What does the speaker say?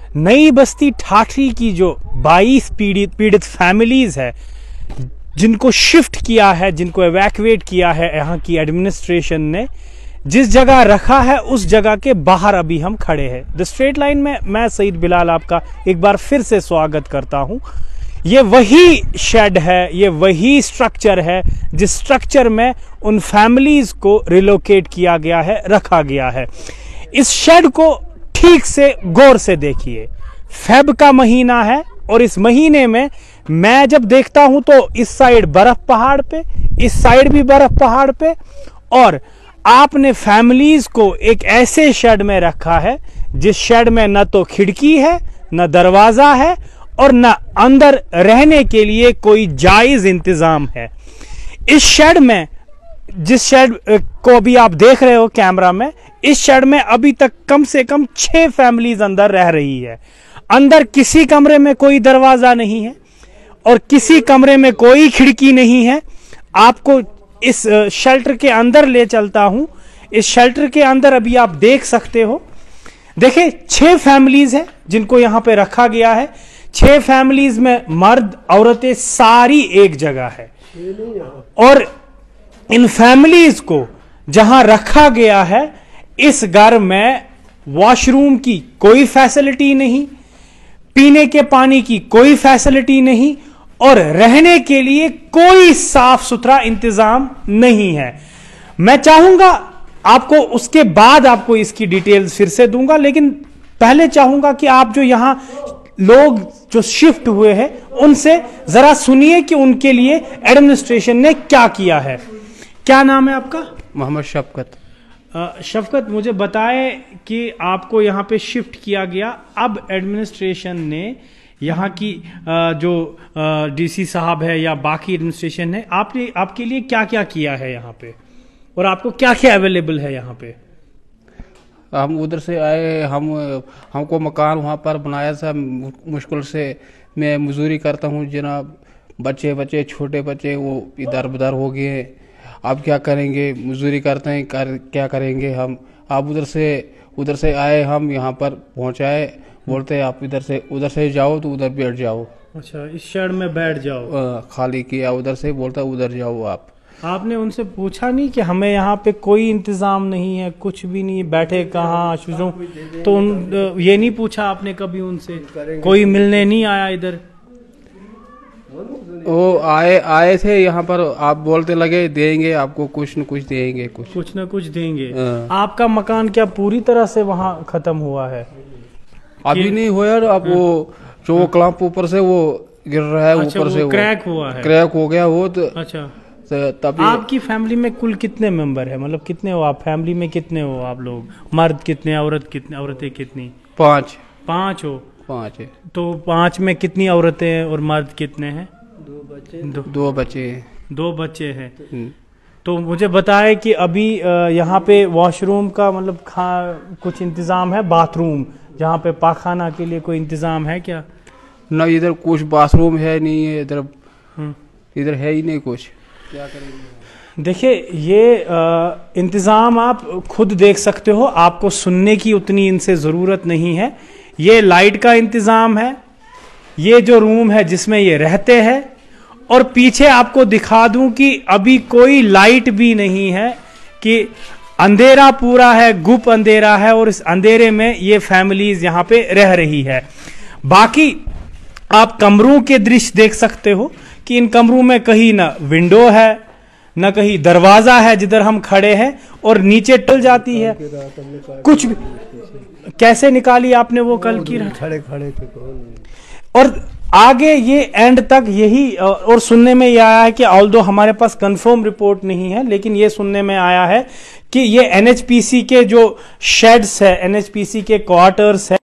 नई बस्ती ठाठरी की जो 22 पीड़ित फैमिलीज है, जिनको शिफ्ट किया है, जिनको एवैक्यूएट किया है यहाँ की एडमिनिस्ट्रेशन ने, जिस जगह रखा है उस जगह के बाहर अभी हम खड़े हैं। द स्ट्रेट लाइन में मैं सईद बिलाल आपका एक बार फिर से स्वागत करता हूं। ये वही शेड है, ये वही स्ट्रक्चर है जिस स्ट्रक्चर में उन फैमिलीज को रिलोकेट किया गया है, रखा गया है। इस शेड को ठीक से गौर से देखिए। फेब का महीना है और इस महीने में मैं जब देखता हूं तो इस साइड बर्फ पहाड़ पे, इस साइड भी बर्फ पहाड़ पे, और आपने फैमिलीज को एक ऐसे शेड में रखा है जिस शेड में न तो खिड़की है, न दरवाजा है, और न अंदर रहने के लिए कोई जायज इंतजाम है। इस शेड में, जिस शेड को अभी आप देख रहे हो कैमरा में, इस शेड में अभी तक कम से कम 6 फैमिलीज अंदर रह रही है। अंदर किसी कमरे में कोई दरवाजा नहीं है और किसी कमरे में कोई खिड़की नहीं है। आपको इस शेल्टर के अंदर ले चलता हूं। इस शेल्टर के अंदर अभी आप देख सकते हो, देखिए 6 फैमिलीज हैं जिनको यहां पे रखा गया है। 6 फैमिलीज में मर्द औरतें सारी एक जगह है, और इन फैमिलीज को जहां रखा गया है, इस घर में वॉशरूम की कोई फैसिलिटी नहीं, पीने के पानी की कोई फैसिलिटी नहीं, और रहने के लिए कोई साफ सुथरा इंतजाम नहीं है। मैं चाहूंगा आपको उसके बाद आपको इसकी डिटेल्स फिर से दूंगा, लेकिन पहले चाहूंगा कि आप जो यहां लोग जो शिफ्ट हुए हैं उनसे जरा सुनिए कि उनके लिए एडमिनिस्ट्रेशन ने क्या किया है। क्या नाम है आपका? मोहम्मद शफकत। शफकत, मुझे बताए कि आपको यहां पे शिफ्ट किया गया। अब एडमिनिस्ट्रेशन ने यहाँ की जो डीसी साहब है या बाकी एडमिनिस्ट्रेशन है, आपने आपके लिए क्या क्या किया है यहाँ पे, और आपको क्या क्या अवेलेबल है यहाँ पे? हम उधर से आए, हमको मकान वहाँ पर बनाया था मुश्किल से। मैं मजदूरी करता हूँ जनाब। बच्चे छोटे बच्चे वो इधर उधर हो गए। अब क्या करेंगे, मजदूरी करते हैं, क्या करेंगे हम। आप उधर से आए, हम यहाँ पर पहुँचाए। बोलते हैं आप उधर से जाओ तो उधर बैठ जाओ। अच्छा, इस शेड में बैठ जाओ। खाली किया उधर से, बोलता उधर जाओ आप। आपने उनसे पूछा नहीं कि हमें यहाँ पे कोई इंतजाम नहीं है, कुछ भी नहीं, बैठे कहाँ शुरू? तो ये नहीं पूछा आपने कभी उनसे? कोई मिलने नहीं आया इधर? वो आए थे यहाँ पर। आप बोलते लगे देंगे आपको, कुछ न कुछ देंगे, कुछ न कुछ देंगे। आपका मकान क्या पूरी तरह से वहाँ खत्म हुआ है? अभी नहीं हुआ। अब वो जो क्लैंप ऊपर से वो गिर रहा है, ऊपर से क्रैक हुआ है, क्रैक हो गया वो। तो अच्छा, तभी। आपकी फैमिली में कुल कितने मेंबर है? मतलब कितने हो आप फैमिली में? कितने हो आप लोग? मर्द कितने, औरतें कितनी? 5 हो? 5 है। तो 5 में कितनी औरतें हैं और मर्द कितने हैं? 2 बच्चे। 2 बच्चे हैं। तो मुझे बताए कि अभी यहाँ पे वॉशरूम का मतलब कुछ इंतजाम है, बाथरूम जहाँ पे पाखाना के लिए कोई इंतजाम है क्या? न, इधर कुछ बाथरूम है नहीं है, इधर है ही नहीं कुछ। क्या करेंगे? देखिए, ये इंतजाम आप खुद देख सकते हो, आपको सुनने की उतनी इनसे जरूरत नहीं है। ये लाइट का इंतजाम है, ये जो रूम है जिसमें ये रहते हैं, और पीछे आपको दिखा दूं कि अभी कोई लाइट भी नहीं है, कि अंधेरा पूरा है, गुप अंधेरा है, और इस अंधेरे में ये फैमिलीज यहाँ पे रह रही है। बाकी आप कमरों के दृश्य देख सकते हो कि इन कमरों में कहीं ना विंडो है, न कहीं दरवाजा है जिधर हम खड़े हैं, और नीचे टल जाती है कुछ भी। कैसे निकाली आपने वो कल की? खड़े थे। और आगे ये एंड तक यही। और सुनने में ये आया है कि ऑल्दो हमारे पास कंफर्म रिपोर्ट नहीं है, लेकिन ये सुनने में आया है कि ये एनएचपीसी के जो शेड्स है, एनएचपीसी के क्वार्टर्स है,